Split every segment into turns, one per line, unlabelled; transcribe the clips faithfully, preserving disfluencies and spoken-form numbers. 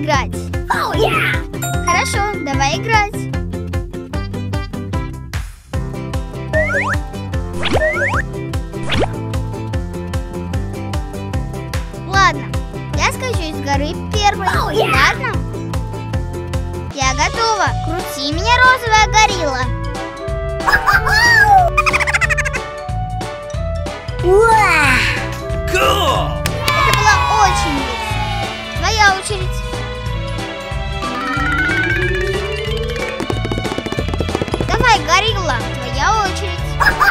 играть? Oh, yeah! Хорошо, давай играть. Ладно, я скачу с горы первой. Oh, yeah! Ладно? Я готова. Крути меня, розовая горилла.
Cool!
Это было очень весело. Твоя очередь. Давай, горилла, твоя очередь.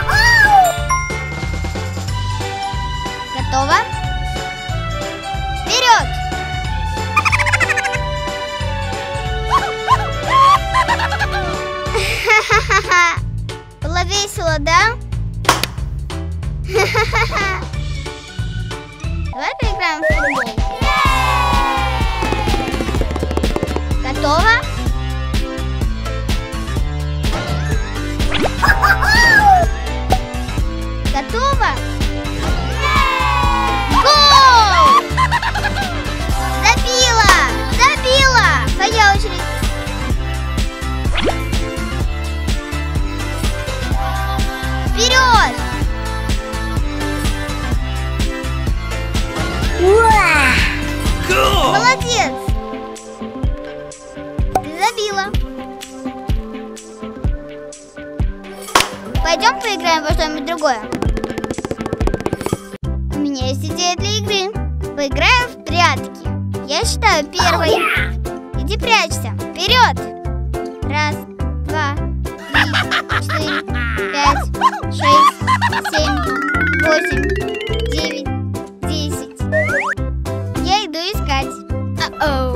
Готова? Вперед! Ха-ха-ха! Было весело, да? Ха-ха-ха! Давай поиграем в футбол. Готово? Готово? Гол! Забила! Забила! Твоя очередь. Вперед!
Cool!
Молодец! Ты забила. Пойдем поиграем во что-нибудь другое. У меня есть идея для игры. Поиграем в прятки. Я считаю первой. Oh, yeah! Иди прячься. Вперед! Раз, два, три, четыре, пять, шесть, семь, восемь, девять, десять. Я иду искать. Uh-oh.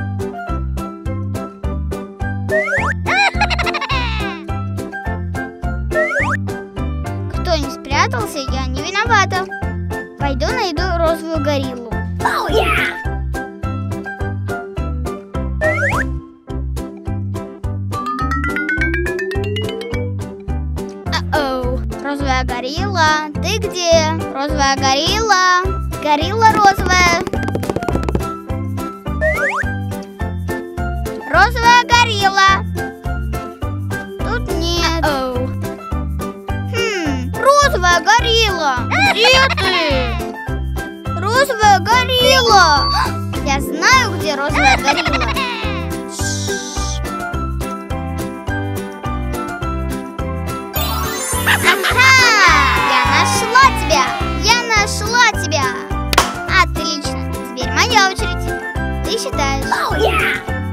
Кто не спрятался, я не виновата. Пойду найду розовую гориллу. Oh, yeah! Uh-oh. Розовая горилла, ты где? Розовая горилла, горилла розовая. Розовая горилла. Тут нет. Uh-oh. Хм, розовая горилла. Где ты? Розовая горилла. Я знаю, где розовая горилла. Ага! Я нашла тебя! Я нашла тебя! Отлично! Теперь моя очередь. Ты считаешь? Oh, yeah!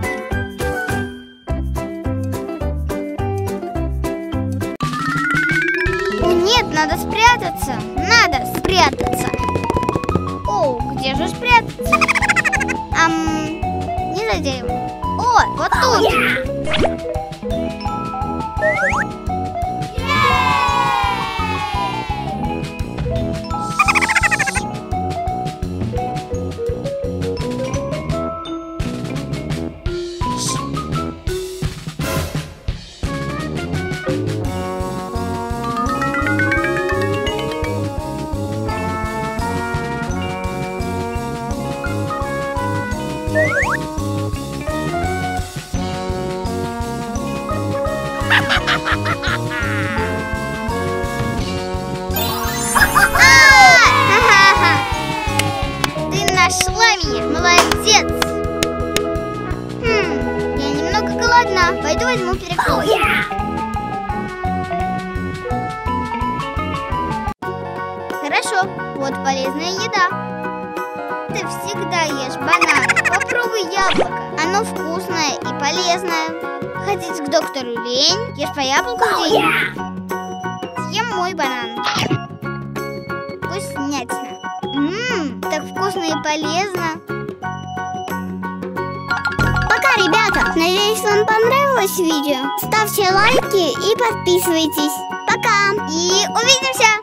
О, нет, надо спрятаться! Надо спрятаться! О, где же спрятаться? Ам, не за деревом. О, вот тут! Oh, yeah! Ты нашла меня, молодец! Хм, я немного голодна. Пойду возьму перекус. Oh, yeah! Хорошо, вот полезная еда. Ты всегда ешь банан. Попробуй яблоко. Оно вкусное и полезное. Ходить к доктору лень. Ешь по яблоку в день. Oh, yeah! Съем мой банан. Вкуснятина. Ммм, так вкусно и полезно. Пока, ребята. Надеюсь, вам понравилось видео. Ставьте лайки и подписывайтесь. Пока. И увидимся.